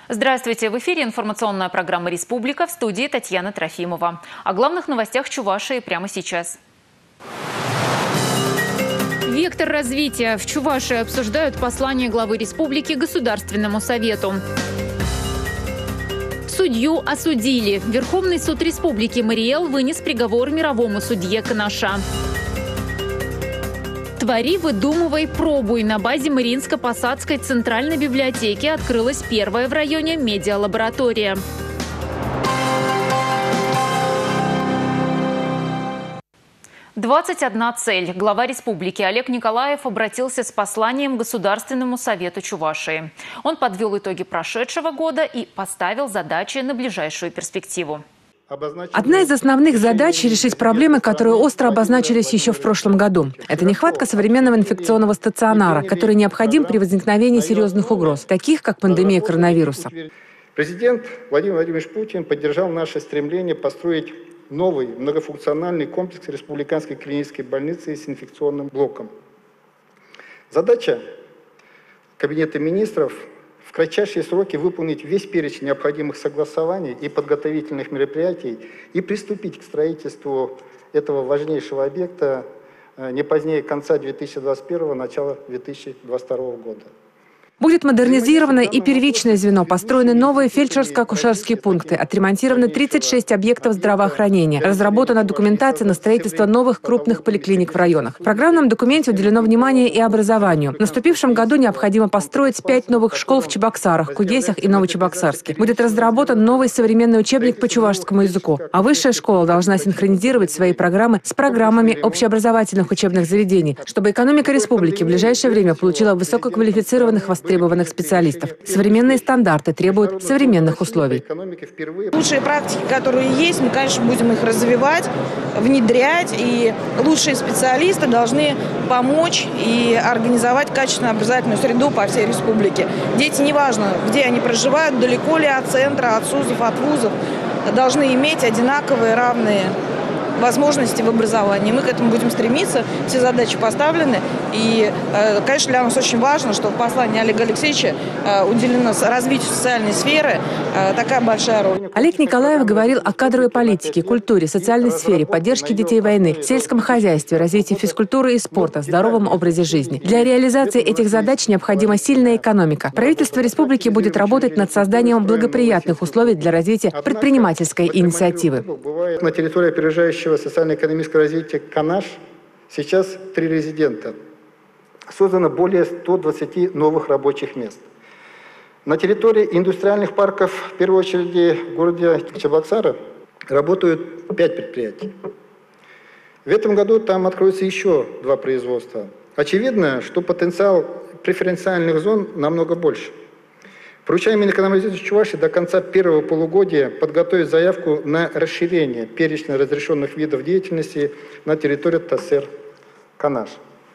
Здравствуйте! В эфире информационная программа «Республика», в студии Татьяна Трофимова. О главных новостях Чувашии прямо сейчас. Вектор развития. В Чувашии обсуждают послание главы республики Государственному совету. Судью осудили. Верховный суд Республики Мариэл вынес приговор мировому судье Канаша. «Твори, выдумывай, пробуй». На базе Мариинско-Посадской центральной библиотеки открылась первая в районе медиалаборатория. «21 цель». Глава республики Олег Николаев обратился с посланием к Государственному совету Чувашии. Он подвел итоги прошедшего года и поставил задачи на ближайшую перспективу. Одна из основных задач – решить проблемы, которые остро обозначились еще в прошлом году. Это нехватка современного инфекционного стационара, который необходим при возникновении серьезных угроз, таких как пандемия коронавируса. Президент Владимир Владимирович Путин поддержал наше стремление построить новый многофункциональный комплекс республиканской клинической больницы с инфекционным блоком. Задача Кабинета министров – в кратчайшие сроки выполнить весь перечень необходимых согласований и подготовительных мероприятий и приступить к строительству этого важнейшего объекта не позднее конца 2021 начала 2022 года. Будет модернизировано и первичное звено, построены новые фельдшерско-акушерские пункты, отремонтированы 36 объектов здравоохранения, разработана документация на строительство новых крупных поликлиник в районах. В программном документе уделено внимание и образованию. В наступившем году необходимо построить 5 новых школ в Чебоксарах, Кудесях и Новочебоксарске. Будет разработан новый современный учебник по чувашскому языку, а высшая школа должна синхронизировать свои программы с программами общеобразовательных учебных заведений, чтобы экономика республики в ближайшее время получила высококвалифицированных востребованных специалистов. Современные стандарты требуют современных условий. Лучшие практики, которые есть, мы, конечно, будем их развивать, внедрять, и лучшие специалисты должны помочь и организовать качественную образовательную среду по всей республике. Дети, неважно, где они проживают, далеко ли от центра, от СУЗов, от вузов, должны иметь одинаковые, равные возможности в образовании. Мы к этому будем стремиться, все задачи поставлены. И, конечно, для нас очень важно, что в послании Олега Алексеевича уделена развитию социальной сферы такая большая роль. Олег Николаев говорил о кадровой политике, культуре, социальной сфере, поддержке детей войны, сельском хозяйстве, развитии физкультуры и спорта, здоровом образе жизни. Для реализации этих задач необходима сильная экономика. Правительство республики будет работать над созданием благоприятных условий для развития предпринимательской инициативы. На территории опережающего социально-экономического развития Канаш сейчас 3 резидента. Создано более 120 новых рабочих мест. На территории индустриальных парков, в первую очередь в городе Чебоксары, работают 5 предприятий. В этом году там откроется еще 2 производства. Очевидно, что потенциал преференциальных зон намного больше. Поручаем Минэкономразвития Чувашии до конца первого полугодия подготовить заявку на расширение перечня разрешенных видов деятельности на территории ТАССЕР Канаш.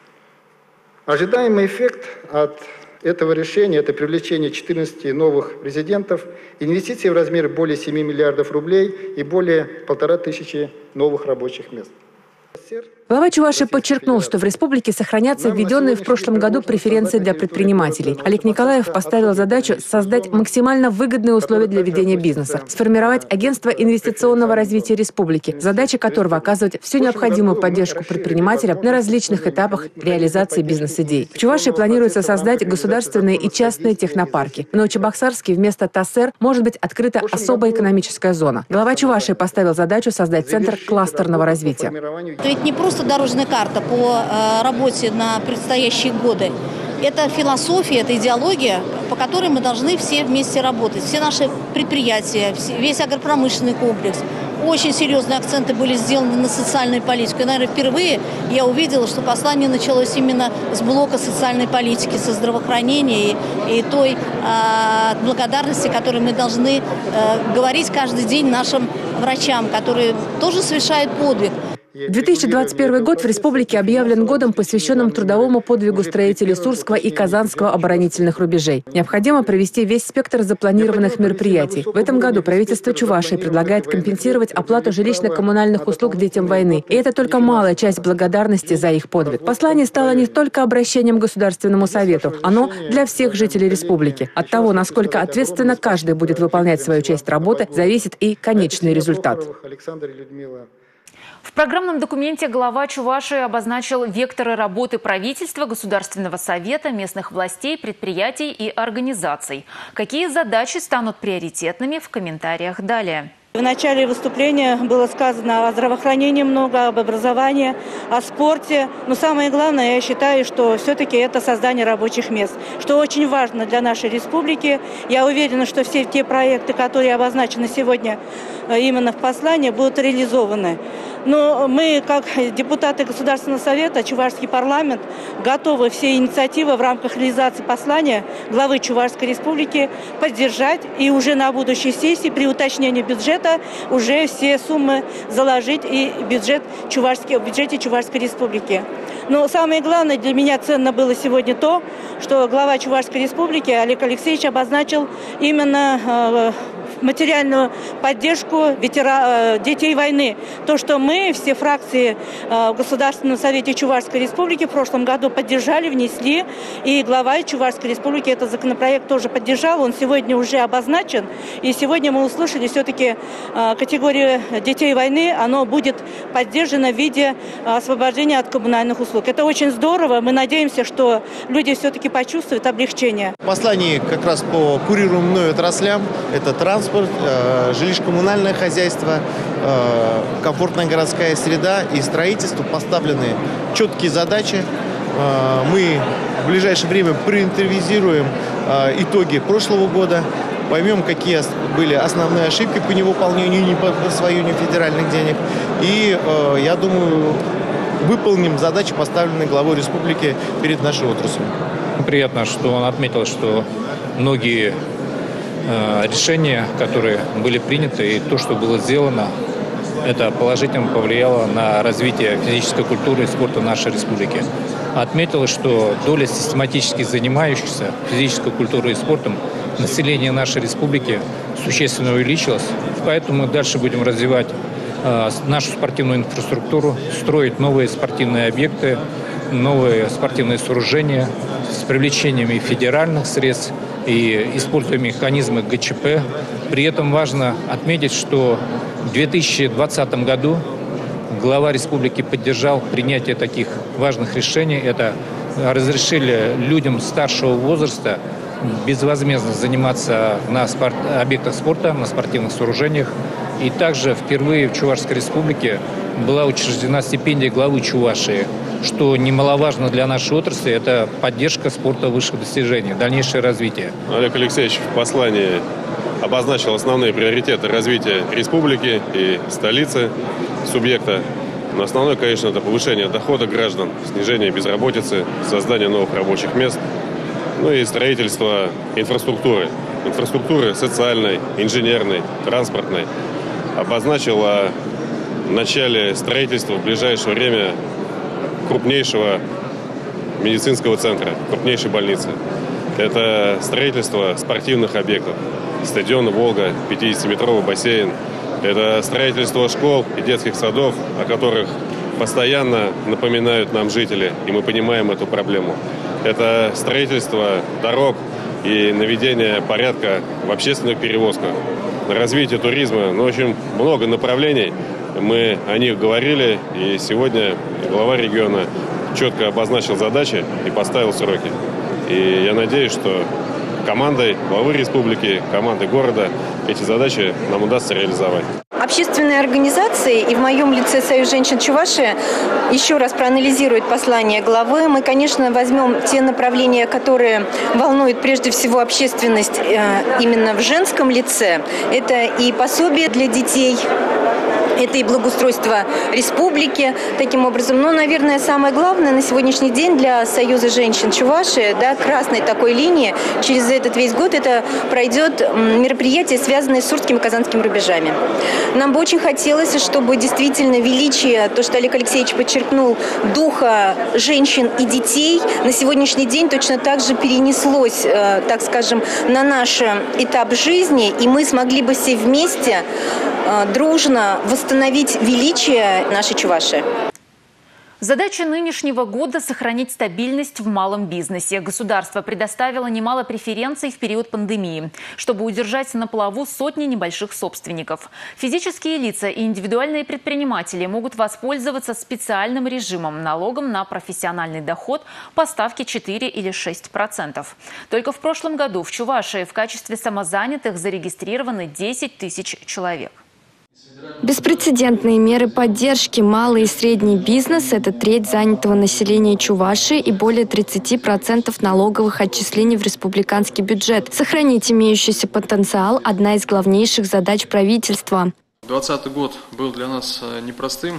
Ожидаемый эффект от этого решения – это привлечение 14 новых резидентов, инвестиции в размере более 7 миллиардов рублей и более 1500 новых рабочих мест. Глава Чувашии подчеркнул, что в республике сохранятся введенные в прошлом году преференции для предпринимателей. Олег Николаев поставил задачу создать максимально выгодные условия для ведения бизнеса, сформировать агентство инвестиционного развития республики, задача которого оказывать всю необходимую поддержку предпринимателям на различных этапах реализации бизнес-идей. В Чувашии планируется создать государственные и частные технопарки. В Новочебоксарске вместо ТАССЕР может быть открыта особая экономическая зона. Глава Чувашии поставил задачу создать центр кластерного развития. Это ведь не просто дорожная карта по работе на предстоящие годы. Это философия, это идеология, по которой мы должны все вместе работать. Все наши предприятия, весь агропромышленный комплекс. Очень серьезные акценты были сделаны на социальную политику. И, наверное, впервые я увидела, что послание началось именно с блока социальной политики, со здравоохранения и той благодарности, которую мы должны говорить каждый день нашим врачам, которые тоже совершают подвиг. 2021 год в республике объявлен годом, посвященным трудовому подвигу строителей Сурского и Казанского оборонительных рубежей. Необходимо провести весь спектр запланированных мероприятий. В этом году правительство Чувашии предлагает компенсировать оплату жилищно-коммунальных услуг детям войны. И это только малая часть благодарности за их подвиг. Послание стало не только обращением к Государственному совету. Оно для всех жителей республики. От того, насколько ответственно каждый будет выполнять свою часть работы, зависит и конечный результат. В программном документе глава Чувашии обозначил векторы работы правительства, Государственного совета, местных властей, предприятий и организаций. Какие задачи станут приоритетными, в комментариях далее. В начале выступления было сказано о здравоохранении много, об образовании, о спорте. Но самое главное, я считаю, что все-таки это создание рабочих мест, что очень важно для нашей республики. Я уверена, что все те проекты, которые обозначены сегодня именно в послании, будут реализованы. Но мы, как депутаты Государственного совета, Чувашский парламент, готовы все инициативы в рамках реализации послания главы Чувашской республики поддержать и уже на будущей сессии при уточнении бюджета уже все суммы заложить и в бюджете Чувашской республики. Но самое главное для меня ценно было сегодня то, что глава Чувашской республики Олег Алексеевич обозначил именно материальную поддержку детей войны. То, что мы, все фракции в Государственном совете Чувашской республики в прошлом году поддержали, внесли, и глава Чувашской республики этот законопроект тоже поддержал, он сегодня уже обозначен, и сегодня мы услышали, все-таки категория детей войны, оно будет поддержано в виде освобождения от коммунальных услуг. Это очень здорово, мы надеемся, что люди все-таки почувствуют облегчение. В послании как раз по курируемым мной отраслям, это транспорт, жилищно-коммунальное хозяйство, комфортная городская среда и строительство поставлены четкие задачи. Мы в ближайшее время проинтервизируем итоги прошлого года, поймем, какие были основные ошибки по невыполнению и не по освоению федеральных денег. И, я думаю, выполним задачи, поставленные главой республики перед нашей отраслью. Приятно, что он отметил, что многие решения, которые были приняты, и то, что было сделано, это положительно повлияло на развитие физической культуры и спорта нашей республики. Отметилось, что доля систематически занимающихся физической культурой и спортом населения нашей республики существенно увеличилась. Поэтому мы дальше будем развивать нашу спортивную инфраструктуру, строить новые спортивные объекты, новые спортивные сооружения с привлечением и федеральных средств, и используя механизмы ГЧП. При этом важно отметить, что в 2020 году глава республики поддержал принятие таких важных решений. Это разрешили людям старшего возраста безвозмездно заниматься на объектах спорта, на спортивных сооружениях. И также впервые в Чувашской республике была учреждена стипендия главы Чувашии, что немаловажно для нашей отрасли, это поддержка спорта высших достижений, дальнейшее развитие. Олег Алексеевич в послании обозначил основные приоритеты развития республики и столицы субъекта. Но основное, конечно, это повышение дохода граждан, снижение безработицы, создание новых рабочих мест, ну и строительство инфраструктуры. Инфраструктуры социальной, инженерной, транспортной. Обозначил о начале строительства в ближайшее время крупнейшего медицинского центра, крупнейшей больницы. Это строительство спортивных объектов. Стадион «Волга», 50-метровый бассейн. Это строительство школ и детских садов, о которых постоянно напоминают нам жители, и мы понимаем эту проблему. Это строительство дорог и наведение порядка в общественных перевозках. На развитие туризма, очень много направлений. Мы о них говорили, и сегодня глава региона четко обозначил задачи и поставил сроки. И я надеюсь, что командой главы республики, командой города эти задачи нам удастся реализовать. Общественные организации и в моем лице Союз женщин Чувашии еще раз проанализируют послание главы. Мы, конечно, возьмем те направления, которые волнуют прежде всего общественность именно в женском лице. Это и пособие для детей это и благоустройство республики таким образом. Но, наверное, самое главное на сегодняшний день для Союза женщин Чувашии, да, красной такой линии, через этот весь год это пройдет мероприятие, связанное с Сурским и Казанским рубежами. Нам бы очень хотелось, чтобы действительно величие, то, что Олег Алексеевич подчеркнул, духа женщин и детей на сегодняшний день точно так же перенеслось, так скажем, на наш этап жизни, и мы смогли бы все вместе дружно восстановить величие нашей Чувашии. Задача нынешнего года – сохранить стабильность в малом бизнесе. Государство предоставило немало преференций в период пандемии, чтобы удержать на плаву сотни небольших собственников. Физические лица и индивидуальные предприниматели могут воспользоваться специальным режимом – налогом на профессиональный доход по ставке 4 или 6%. Только в прошлом году в Чувашии в качестве самозанятых зарегистрированы 10 тысяч человек. Беспрецедентные меры поддержки. Малый и средний бизнес – это треть занятого населения Чувашии и более 30% налоговых отчислений в республиканский бюджет. Сохранить имеющийся потенциал – одна из главнейших задач правительства. 2020 год был для нас непростым.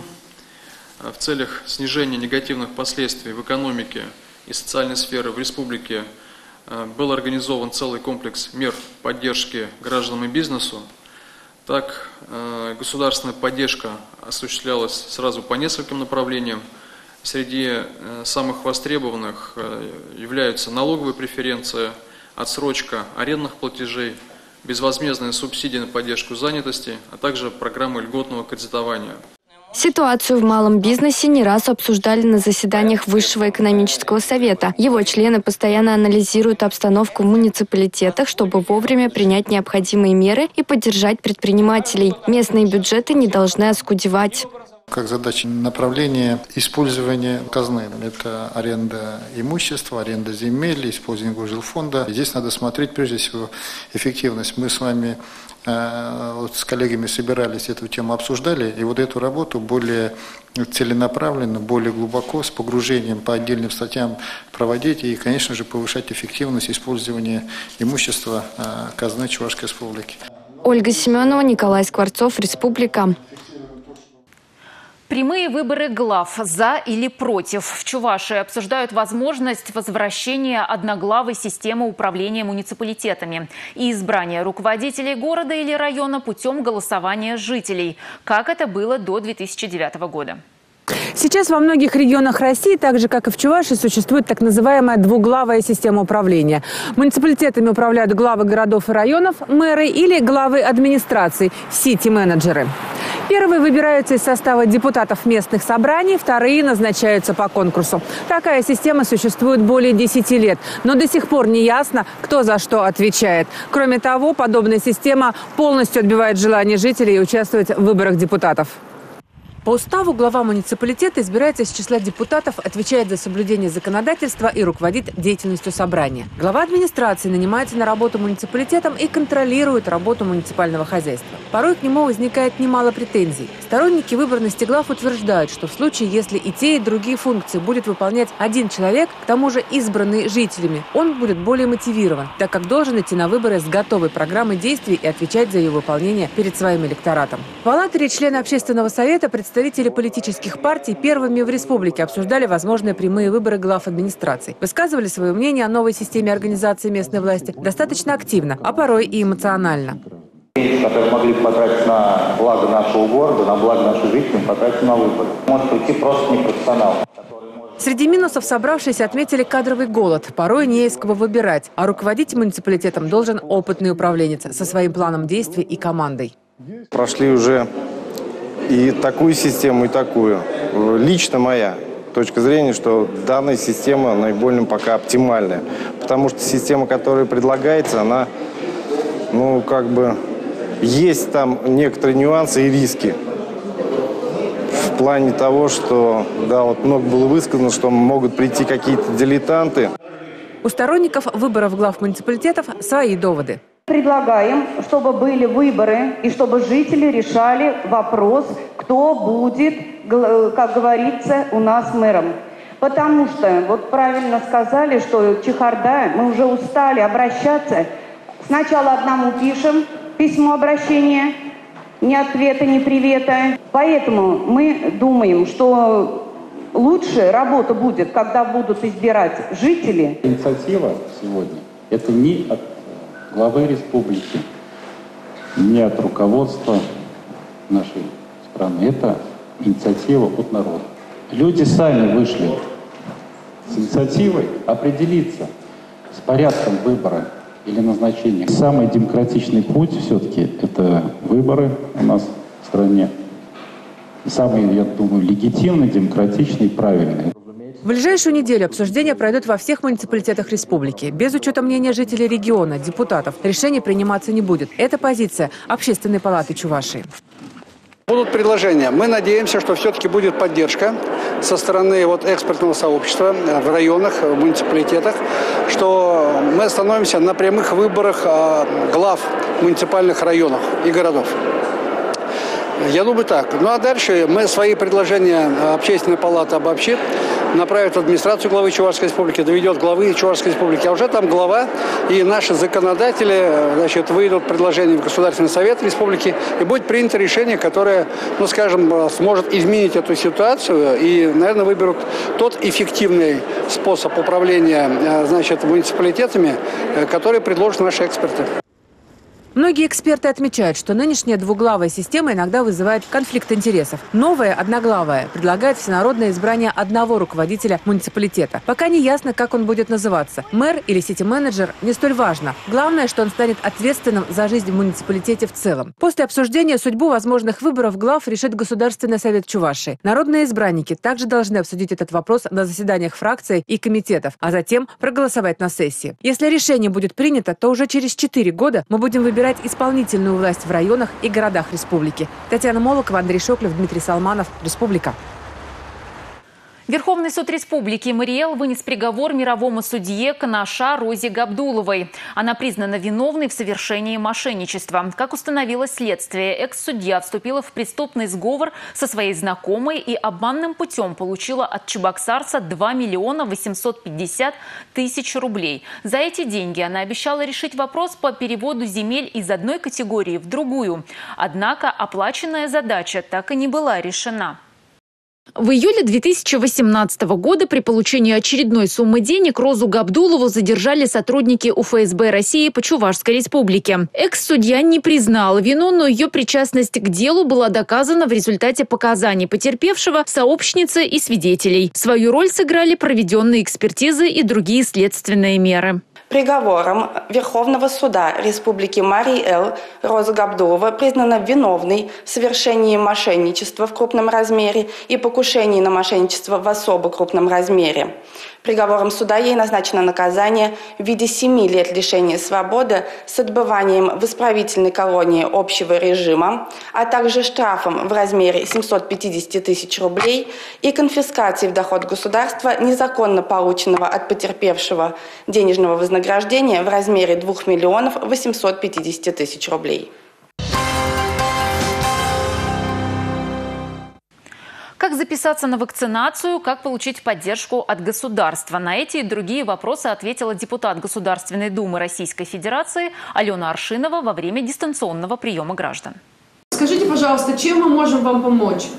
В целях снижения негативных последствий в экономике и социальной сфере в республике был организован целый комплекс мер поддержки гражданам и бизнесу. Так, государственная поддержка осуществлялась сразу по нескольким направлениям. Среди самых востребованных являются налоговые преференции, отсрочка арендных платежей, безвозмездные субсидии на поддержку занятости, а также программы льготного кредитования. Ситуацию в малом бизнесе не раз обсуждали на заседаниях Высшего экономического совета. Его члены постоянно анализируют обстановку в муниципалитетах, чтобы вовремя принять необходимые меры и поддержать предпринимателей. Местные бюджеты не должны оскудевать. Как задача направления использования казны. Это аренда имущества, аренда земель, использование жилфонда. Здесь надо смотреть прежде всего эффективность. Мы с вами с коллегами собирались, эту тему обсуждали, и вот эту работу более целенаправленно, более глубоко, с погружением по отдельным статьям проводить и, конечно же, повышать эффективность использования имущества казны Чувашской республики. Ольга Семенова, Николай Скворцов, Республика. Прямые выборы глав «за» или «против». В Чувашии обсуждают возможность возвращения одноглавой системы управления муниципалитетами и избрания руководителей города или района путем голосования жителей, как это было до 2009 года. Сейчас во многих регионах России, так же как и в Чувашии, существует так называемая двуглавая система управления. Муниципалитетами управляют главы городов и районов, мэры или главы администраций, сити-менеджеры. Первые выбираются из состава депутатов местных собраний, вторые назначаются по конкурсу. Такая система существует более 10 лет, но до сих пор не ясно, кто за что отвечает. Кроме того, подобная система полностью отбивает желание жителей участвовать в выборах депутатов. По уставу глава муниципалитета избирается из числа депутатов, отвечает за соблюдение законодательства и руководит деятельностью собрания. Глава администрации нанимается на работу муниципалитетом и контролирует работу муниципального хозяйства. Порой к нему возникает немало претензий. Сторонники выборности глав утверждают, что в случае, если и те, и другие функции будет выполнять один человек, к тому же избранный жителями, он будет более мотивирован, так как должен идти на выборы с готовой программой действий и отвечать за ее выполнение перед своим электоратом. В Палате члены общественного совета представители политических партий первыми в республике обсуждали возможные прямые выборы глав администраций. Высказывали свое мнение о новой системе организации местной власти достаточно активно, а порой и эмоционально. Которые могли бы потратить на благо нашего города, на благо наших жителей, потратить на выборы. Может прийти просто непрофессионал. Среди минусов собравшиеся отметили кадровый голод. Порой не из кого выбирать, а руководить муниципалитетом должен опытный управленец со своим планом действий и командой. Прошли уже и такую систему, и такую. Лично моя точка зрения, что данная система наиболее пока оптимальная. Потому что система, которая предлагается, она, есть там некоторые нюансы и риски. В плане того, что, много было высказано, что могут прийти какие-то дилетанты. У сторонников выборов глав муниципалитетов свои доводы. Предлагаем, чтобы были выборы и чтобы жители решали вопрос, кто будет, как говорится, у нас мэром. Потому что, правильно сказали, что чехарда, мы уже устали обращаться. Сначала одному пишем письмо обращения, ни ответа, ни привета. Поэтому мы думаем, что лучше работа будет, когда будут избирать жители. Инициатива сегодня – это не от главы республики, не от руководства нашей страны. Это инициатива от народа. Люди сами вышли с инициативой определиться с порядком выбора или назначения. Самый демократичный путь все-таки это выборы у нас в стране. Самый, я думаю, легитимный, демократичный, правильный. В ближайшую неделю обсуждения пройдут во всех муниципалитетах республики. Без учета мнения жителей региона, депутатов, решение приниматься не будет. Это позиция Общественной палаты Чувашии. Будут предложения. Мы надеемся, что все-таки будет поддержка со стороны экспертного сообщества в районах, в муниципалитетах, что мы остановимся на прямых выборах глав муниципальных районов и городов. Я думаю так. Ну а дальше мы свои предложения Общественной палаты обобщит, направит в администрацию главы Чувашской республики, доведет главы Чувашской республики, а уже там глава и наши законодатели, выйдут предложения в Государственный совет республики, и будет принято решение, которое, сможет изменить эту ситуацию и, наверное, выберут тот эффективный способ управления, муниципалитетами, который предложат наши эксперты. Многие эксперты отмечают, что нынешняя двуглавая система иногда вызывает конфликт интересов. Новая, одноглавая, предлагает всенародное избрание одного руководителя муниципалитета. Пока не ясно, как он будет называться. Мэр или сити-менеджер не столь важно. Главное, что он станет ответственным за жизнь в муниципалитете в целом. После обсуждения судьбу возможных выборов глав решит Государственный совет Чувашии. Народные избранники также должны обсудить этот вопрос на заседаниях фракций и комитетов, а затем проголосовать на сессии. Если решение будет принято, то уже через 4 года мы будем выбирать исполнительную власть в районах и городах республики. Татьяна Молокова, Андрей Шоклев, Дмитрий Салманов. Республика. Верховный суд Республики Мариэл вынес приговор мировому судье Канаша Розе Габдуловой. Она признана виновной в совершении мошенничества. Как установилось следствие, экс-судья вступила в преступный сговор со своей знакомой и обманным путем получила от чебоксарца 2 850 000 рублей. За эти деньги она обещала решить вопрос по переводу земель из одной категории в другую. Однако оплаченная задача так и не была решена. В июле 2018 года при получении очередной суммы денег Розу Габдулову задержали сотрудники УФСБ России по Чувашской республике. Экс-судья не признала вину, но ее причастность к делу была доказана в результате показаний потерпевшего, сообщницы и свидетелей. Свою роль сыграли проведенные экспертизы и другие следственные меры. Приговором Верховного суда Республики Мариэл Роза Габдулова признана виновной в совершении мошенничества в крупном размере и покушении на мошенничество в особо крупном размере. Приговором суда ей назначено наказание в виде 7 лет лишения свободы с отбыванием в исправительной колонии общего режима, а также штрафом в размере 750 000 рублей и конфискацией в доход государства незаконно полученного от потерпевшего денежного вознаграждения в размере 2 850 000 рублей. Как записаться на вакцинацию, как получить поддержку от государства? На эти и другие вопросы ответила депутат Государственной Думы Российской Федерации Алена Аршинова во время дистанционного приема граждан. Скажите, пожалуйста, чем мы можем вам помочь?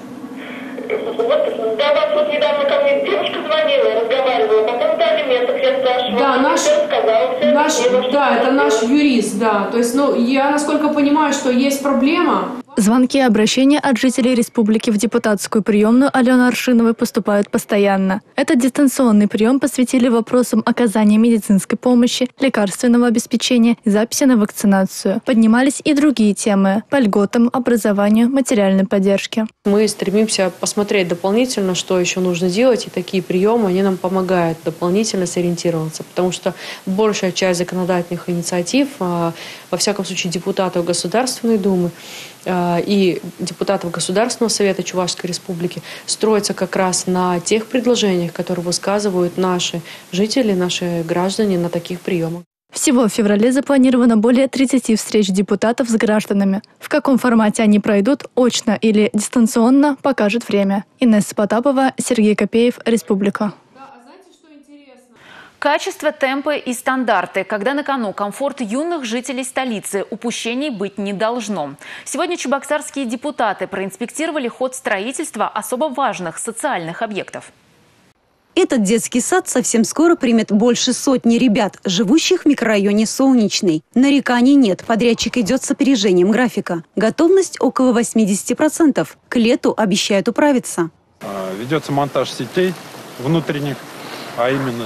Недавно ко мне девушка звонила, разговаривала по поводу алиментов, я спрашивала. Да, это наш юрист, да. То есть, я насколько понимаю, что есть проблема. Звонки и обращения от жителей республики в депутатскую приемную Алены Аршиновой поступают постоянно. Этот дистанционный прием посвятили вопросам оказания медицинской помощи, лекарственного обеспечения и записи на вакцинацию. Поднимались и другие темы по льготам, образованию, материальной поддержке. Мы стремимся посмотреть дополнительно, что еще нужно делать, и такие приемы, они нам помогают дополнительно сориентироваться, потому что большая часть законодательных инициатив, во всяком случае депутатов Государственной Думы, и депутатов Государственного совета Чувашской республики строится как раз на тех предложениях, которые высказывают наши жители, наши граждане на таких приемах. Всего в феврале запланировано более 30 встреч депутатов с гражданами. В каком формате они пройдут, очно или дистанционно, покажет время. Инесса Потапова, Сергей Копеев, Республика. Качество, темпы и стандарты. Когда на кону комфорт юных жителей столицы, упущений быть не должно. Сегодня чебоксарские депутаты проинспектировали ход строительства особо важных социальных объектов. Этот детский сад совсем скоро примет больше сотни ребят, живущих в микрорайоне Солнечный. Нареканий нет, подрядчик идет с опережением графика. Готовность около 80%. К лету обещают управиться. Ведется монтаж сетей внутренних, а именно,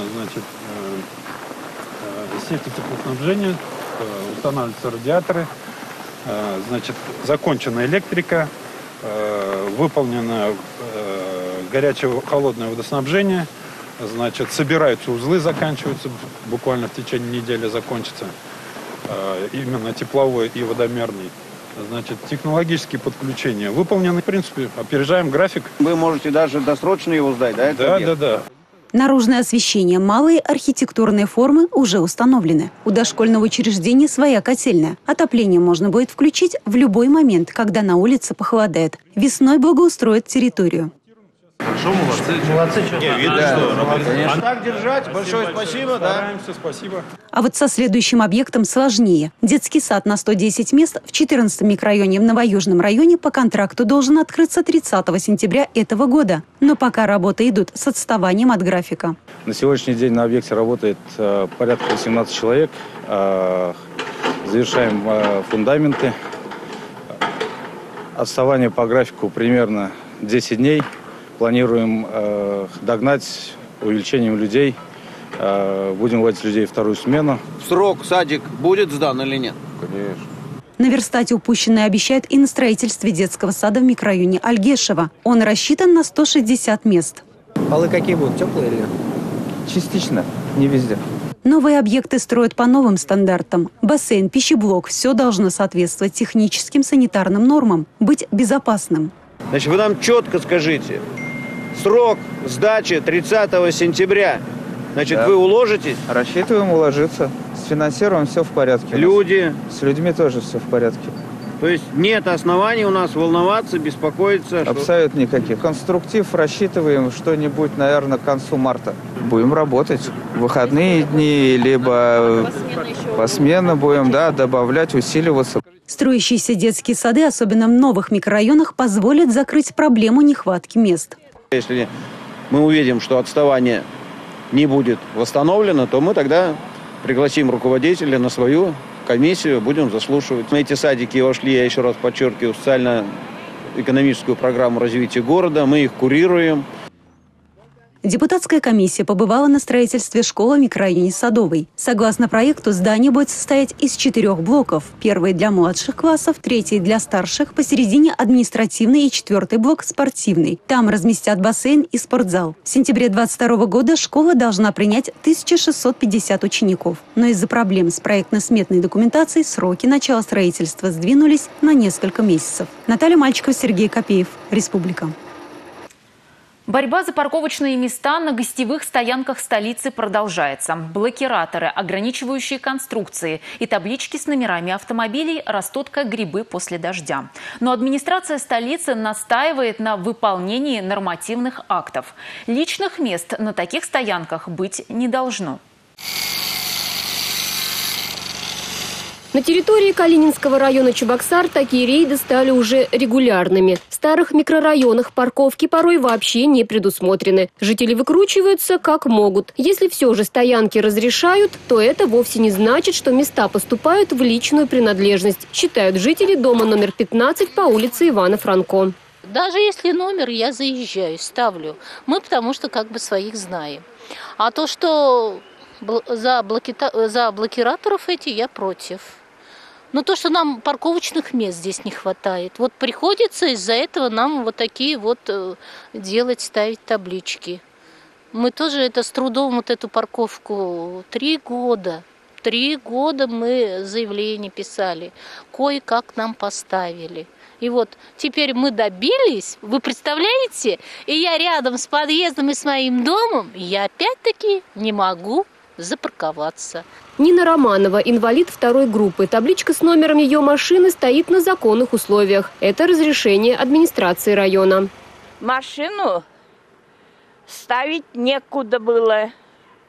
сети теплоснабжения, устанавливаются радиаторы, закончена электрика, выполнено горячее холодное водоснабжение, собираются узлы, заканчиваются, буквально в течение недели закончатся, именно тепловой и водомерный. Технологические подключения выполнены, в принципе, опережаем график. Вы можете даже досрочно его сдать, да? Да. Наружное освещение, малые архитектурные формы уже установлены. У дошкольного учреждения своя котельная. Отопление можно будет включить в любой момент, когда на улице похолодает. Весной благоустроят территорию. Хорошо, молодцы. Видно, что работает. А так держать. Большое спасибо. Стараемся, спасибо. А вот со следующим объектом сложнее. Детский сад на 110 мест в 14-м микрорайоне в Новоюжном районе по контракту должен открыться 30 сентября этого года. Но пока работы идут с отставанием от графика. На сегодняшний день на объекте работает порядка 18 человек. Завершаем фундаменты. Отставание по графику примерно 10 дней. Планируем догнать увеличением людей. Будем вводить людей вторую смену. В срок садик будет сдан или нет? Конечно. Наверстать упущенное обещают и на строительстве детского сада в микрорайоне Альгешево. Он рассчитан на 160 мест. Полы какие будут? Теплые или? Частично, не везде. Новые объекты строят по новым стандартам. Бассейн, пищеблок – все должно соответствовать техническим санитарным нормам, быть безопасным. Вы нам четко скажите. Срок сдачи 30 сентября. Да. Вы уложитесь? Рассчитываем уложиться. С финансированием все в порядке. Люди? С людьми тоже все в порядке. То есть нет оснований у нас волноваться, беспокоиться? Абсолютно никаких. Конструктив рассчитываем что-нибудь, наверное, к концу марта. Будем работать. В выходные дни, либо посменно будем, добавлять, усиливаться. Строящиеся детские сады, особенно в новых микрорайонах, позволят закрыть проблему нехватки мест. Если мы увидим, что отставание не будет восстановлено, то мы тогда пригласим руководителя на свою комиссию, будем заслушивать. Эти садики вошли, я еще раз подчеркиваю, в социально-экономическую программу развития города. Мы их курируем. Депутатская комиссия побывала на строительстве школы в микрорайоне Садовый. Согласно проекту, здание будет состоять из 4 блоков. Первый для младших классов, третий для старших, посередине административный и 4-й блок спортивный. Там разместят бассейн и спортзал. В сентябре 2022 года школа должна принять 1650 учеников. Но из-за проблем с проектно-сметной документацией сроки начала строительства сдвинулись на несколько месяцев. Наталья Мальчикова, Сергей Копеев. Республика. Борьба за парковочные места на гостевых стоянках столицы продолжается. Блокираторы, ограничивающие конструкции и таблички с номерами автомобилей растут как грибы после дождя. Но администрация столицы настаивает на выполнении нормативных актов. Личных мест на таких стоянках быть не должно. На территории Калининского района Чебоксар такие рейды стали уже регулярными. В старых микрорайонах парковки порой вообще не предусмотрены. Жители выкручиваются как могут. Если все же стоянки разрешают, то это вовсе не значит, что места поступают в личную принадлежность, считают жители дома номер 15 по улице Ивана Франко. Даже если номер, я заезжаю, ставлю. Мы потому что своих знаем. А то, что за блокираторов я против. Но то, что нам парковочных мест здесь не хватает. Приходится из-за этого нам такие делать, ставить таблички. Мы тоже с трудом эту парковку 3 года. 3 года мы заявление писали. Кое-как нам поставили. И теперь мы добились, вы представляете? И я рядом с подъездом и с моим домом, я опять-таки не могу запарковаться. Нина Романова, инвалид 2-й группы. Табличка с номером ее машины стоит на законных условиях. Это разрешение администрации района. Машину ставить некуда было.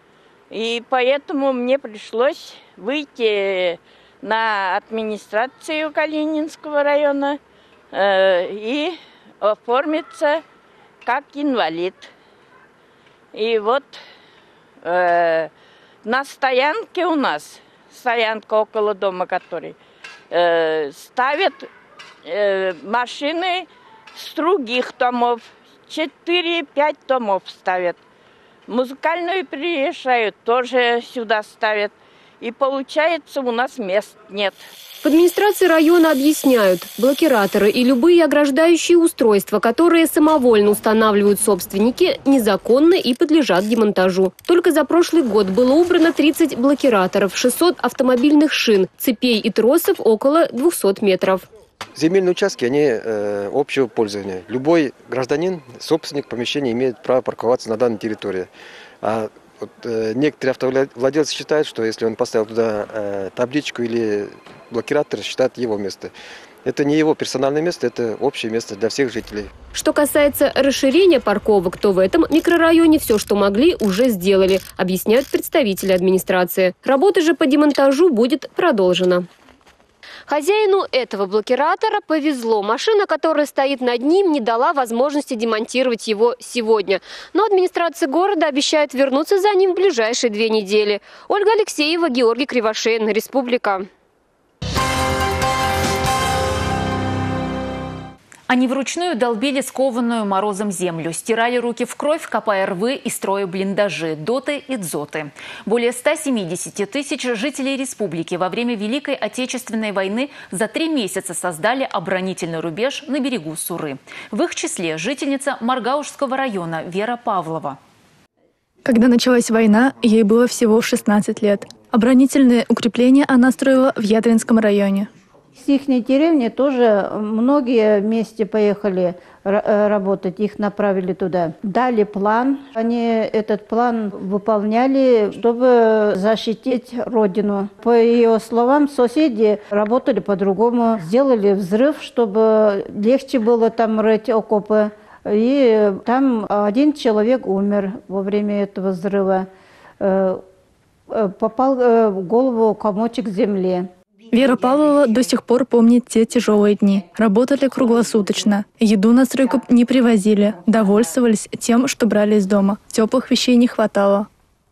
И поэтому мне пришлось выйти на администрацию Калининского района и оформиться как инвалид. И вот на стоянке у нас, стоянка около дома, который ставят машины с других домов, 4-5 домов ставят. Музыкальную приезжают, тоже сюда ставят. И получается, у нас мест нет. В администрации района объясняют, блокираторы и любые ограждающие устройства, которые самовольно устанавливают собственники, незаконны и подлежат демонтажу. Только за прошлый год было убрано 30 блокираторов, 600 автомобильных шин, цепей и тросов около 200 метров. Земельные участки, они общего пользования. Любой гражданин, собственник помещения имеет право парковаться на данной территории. А вот, некоторые автовладельцы считают, что если он поставил туда табличку или блокиратор, считают его место. Это не его персональное место, это общее место для всех жителей. Что касается расширения парковок, то в этом микрорайоне все, что могли, уже сделали, объясняют представители администрации. Работа же по демонтажу будет продолжена. Хозяину этого блокиратора повезло. Машина, которая стоит над ним, не дала возможности демонтировать его сегодня. Но администрация города обещает вернуться за ним в ближайшие 2 недели. Ольга Алексеева, Георгий Кривошеин, Республика. Они вручную долбили скованную морозом землю, стирали руки в кровь, копая рвы и строя блиндажи, доты и дзоты. Более 170 тысяч жителей республики во время Великой Отечественной войны за 3 месяца создали оборонительный рубеж на берегу Суры. В их числе жительница Маргаушского района Вера Павлова. Когда началась война, ей было всего 16 лет. Оборонительные укрепления она строила в Ядринском районе. С их деревни тоже многие вместе поехали работать, их направили туда. Дали план, они этот план выполняли, чтобы защитить родину. По ее словам, соседи работали по-другому, сделали взрыв, чтобы легче было там рыть окопы. И там 1 человек умер во время этого взрыва. Попал в голову комочек земли. Вера Павлова до сих пор помнит те тяжелые дни. Работали круглосуточно. Еду на стройку не привозили. Довольствовались тем, что брали из дома. Теплых вещей не хватало.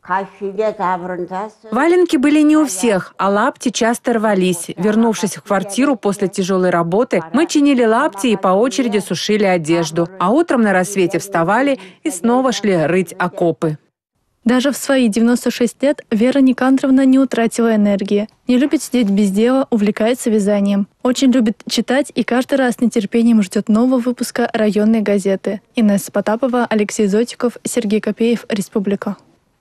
Валенки были не у всех, а лапти часто рвались. Вернувшись в квартиру после тяжелой работы, мы чинили лапти и по очереди сушили одежду. А утром на рассвете вставали и снова шли рыть окопы. Даже в свои 96 лет Вера Никандровна не утратила энергии. Не любит сидеть без дела, увлекается вязанием. Очень любит читать и каждый раз с нетерпением ждет нового выпуска районной газеты. Инесса Потапова, Алексей Зотиков, Сергей Копеев, Республика.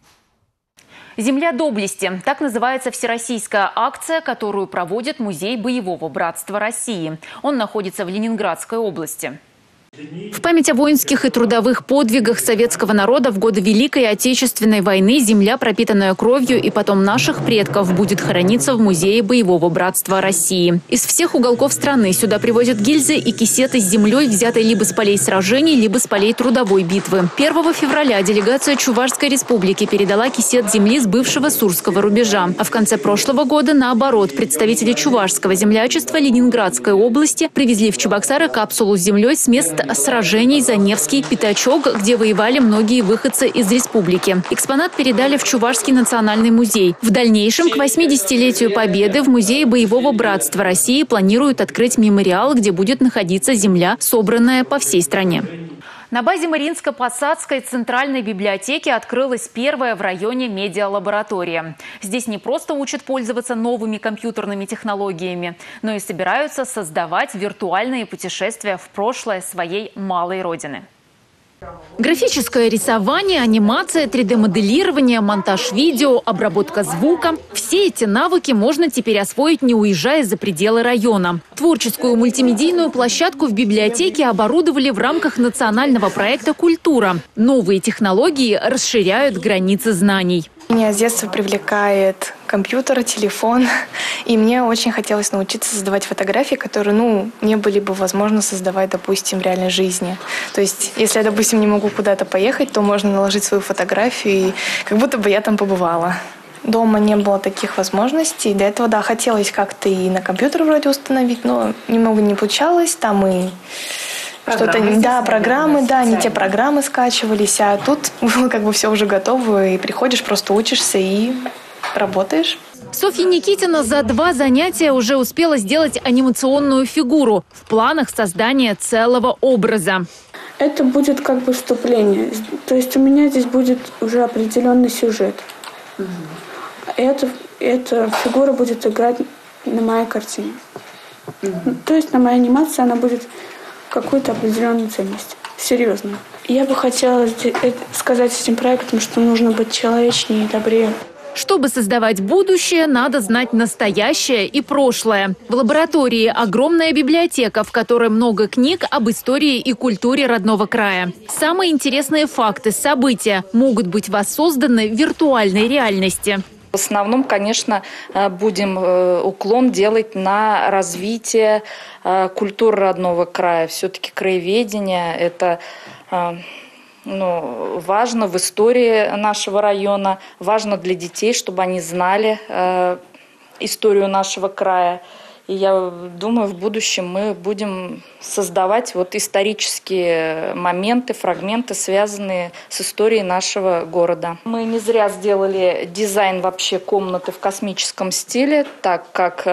«Земля доблести» – так называется всероссийская акция, которую проводит Музей боевого братства России. Он находится в Ленинградской области. В память о воинских и трудовых подвигах советского народа в годы Великой Отечественной войны земля, пропитанная кровью и потом наших предков, будет храниться в Музее боевого братства России. Из всех уголков страны сюда привозят гильзы и кисеты с землей, взятой либо с полей сражений, либо с полей трудовой битвы. 1 февраля делегация Чувашской республики передала кисет земли с бывшего Сурского рубежа. А в конце прошлого года, наоборот, представители Чувашского землячества Ленинградской области привезли в Чебоксары капсулу с землей с мест сражений за Невский, Пятачок, где воевали многие выходцы из республики. Экспонат передали в Чувашский национальный музей. В дальнейшем, к 80-летию Победы, в Музее боевого братства России планируют открыть мемориал, где будет находиться земля, собранная по всей стране. На базе Мариинско-Посадской центральной библиотеки открылась первая в районе медиалаборатория. Здесь не просто учат пользоваться новыми компьютерными технологиями, но и собираются создавать виртуальные путешествия в прошлое своей малой родины. Графическое рисование, анимация, 3D-моделирование, монтаж видео, обработка звука – все эти навыки можно теперь освоить, не уезжая за пределы района. Творческую мультимедийную площадку в библиотеке оборудовали в рамках национального проекта «Культура». Новые технологии расширяют границы знаний. Меня с детства привлекает компьютер, телефон, и мне очень хотелось научиться создавать фотографии, которые, не были бы возможно создавать, допустим, в реальной жизни. То есть, если я, допустим, не могу куда-то поехать, то можно наложить свою фотографию, и как будто бы я там побывала. Дома не было таких возможностей. До этого, да, хотелось как-то и на компьютер вроде установить, но немного не получалось. Там и программы, не те программы скачивались, а тут было как бы все уже готово, и приходишь, просто учишься и работаешь. Софья Никитина за 2 занятия уже успела сделать анимационную фигуру. В планах создания целого образа. Это будет как бы вступление. То есть у меня здесь будет уже определенный сюжет. Эта фигура будет играть на моей картине. То есть на моей анимации она будет какую-то определенную ценность. Серьезно. Я бы хотела сказать с этим проектом, что нужно быть человечнее и добрее. Чтобы создавать будущее, надо знать настоящее и прошлое. В лаборатории огромная библиотека, в которой много книг об истории и культуре родного края. Самые интересные факты, события могут быть воссозданы в виртуальной реальности. В основном, конечно, будем уклон делать на развитие культуры родного края. Все-таки краеведение – это важно в истории нашего района, важно для детей, чтобы они знали историю нашего края. И я думаю, в будущем мы будем создавать исторические моменты, фрагменты, связанные с историей нашего города. Мы не зря сделали дизайн вообще комнаты в космическом стиле, так как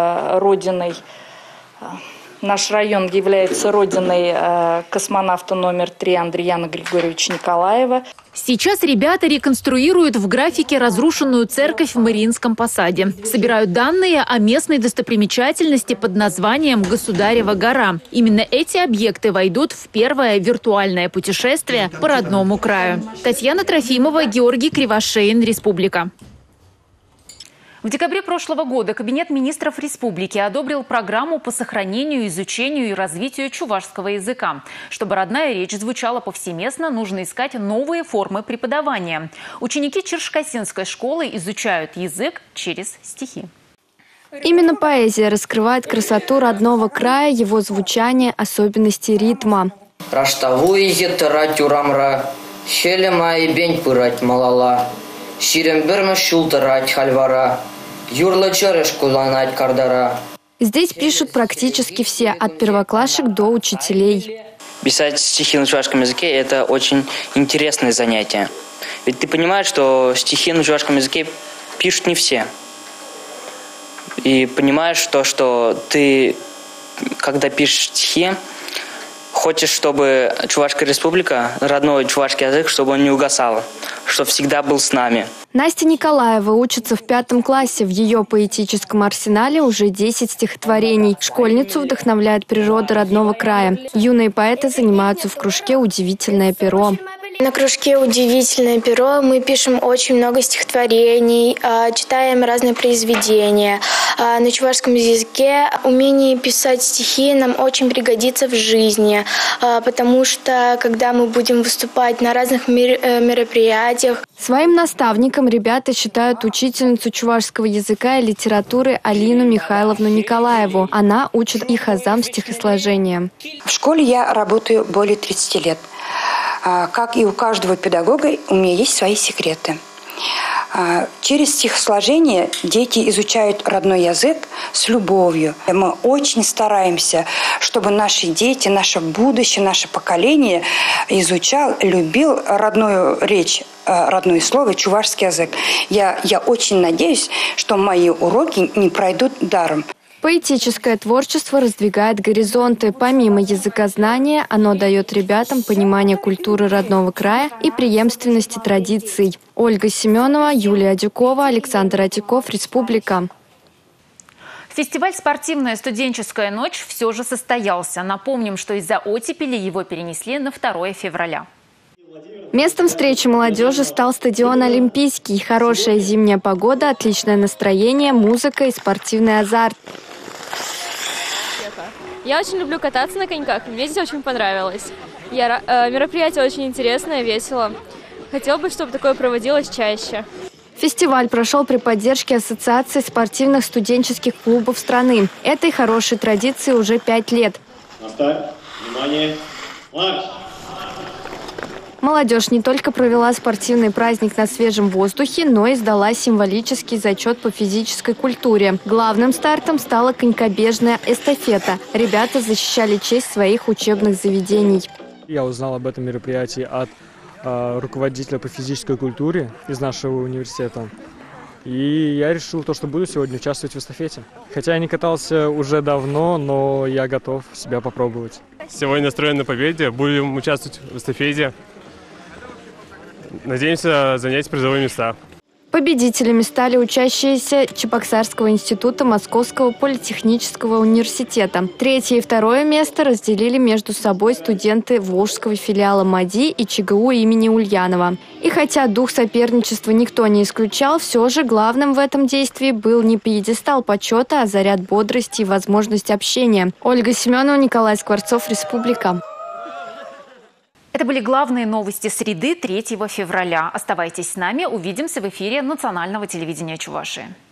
наш район является родиной космонавта номер 3 Андреяна Григорьевича Николаева. Сейчас ребята реконструируют в графике разрушенную церковь в Мариинском посаде. Собирают данные о местной достопримечательности под названием Государева гора. Именно эти объекты войдут в первое виртуальное путешествие по родному краю. Татьяна Трофимова, Георгий Кривошеин, Республика. В декабре прошлого года Кабинет министров республики одобрил программу по сохранению, изучению и развитию чувашского языка. Чтобы родная речь звучала повсеместно, нужно искать новые формы преподавания. Ученики Чершкасинской школы изучают язык через стихи. Именно поэзия раскрывает красоту родного края, его звучание, особенности ритма. Раштаву изеттырать урамра, щелема и бень пырать малала, ширемберме шултырать хальвара. Здесь пишут практически все, от первоклашек до учителей. Писать стихи на чувашском языке – это очень интересное занятие. Ведь ты понимаешь, что стихи на чувашском языке пишут не все. И понимаешь, что ты, когда пишешь стихи, хочешь, чтобы Чувашская республика, родной чувашский язык, чтобы он не угасал, чтобы всегда был с нами. Настя Николаева учится в 5 классе. В ее поэтическом арсенале уже 10 стихотворений. Школьницу вдохновляет природа родного края. Юные поэты занимаются в кружке «Удивительное перо». На кружке «Удивительное перо» мы пишем очень много стихотворений, читаем разные произведения. На чувашском языке умение писать стихи нам очень пригодится в жизни, потому что когда мы будем выступать на разных мероприятиях. Своим наставником ребята считают учительницу чувашского языка и литературы Алину Михайловну Николаеву. Она учит их азам стихосложения. В школе я работаю более 30 лет. Как и у каждого педагога, у меня есть свои секреты. Через стихосложение дети изучают родной язык с любовью. Мы очень стараемся, чтобы наши дети, наше будущее, наше поколение изучал, любил родную речь, родное слово, чувашский язык. Я очень надеюсь, что мои уроки не пройдут даром. Поэтическое творчество раздвигает горизонты. Помимо языкознания, оно дает ребятам понимание культуры родного края и преемственности традиций. Ольга Семенова, Юлия Дюкова, Александр Атиков, Республика. Фестиваль «Спортивная студенческая ночь» все же состоялся. Напомним, что из-за оттепели его перенесли на 2 февраля. Местом встречи молодежи стал стадион «Олимпийский». Хорошая зимняя погода, отличное настроение, музыка и спортивный азарт. Я очень люблю кататься на коньках, мне здесь очень понравилось. Мероприятие очень интересное, весело. Хотела бы, чтобы такое проводилось чаще. Фестиваль прошел при поддержке Ассоциации спортивных студенческих клубов страны. Этой хорошей традиции уже 5 лет. На старт. Внимание. Марш! Молодежь не только провела спортивный праздник на свежем воздухе, но и сдала символический зачет по физической культуре. Главным стартом стала конькобежная эстафета. Ребята защищали честь своих учебных заведений. Я узнал об этом мероприятии от руководителя по физической культуре из нашего университета. И я решил, что буду сегодня участвовать в эстафете. Хотя я не катался уже давно, но я готов себя попробовать. Сегодня настроен на победе. Будем участвовать в эстафете. Надеемся занять призовые места. Победителями стали учащиеся Чебоксарского института Московского политехнического университета. 3-е и 2-е место разделили между собой студенты Волжского филиала МАДИ и ЧГУ имени Ульянова. И хотя дух соперничества никто не исключал, все же главным в этом действии был не пьедестал почета, а заряд бодрости и возможность общения. Ольга Семенова, Николай Скворцов, Республика. Это были главные новости среды 3 февраля. Оставайтесь с нами, увидимся в эфире национального телевидения Чувашии.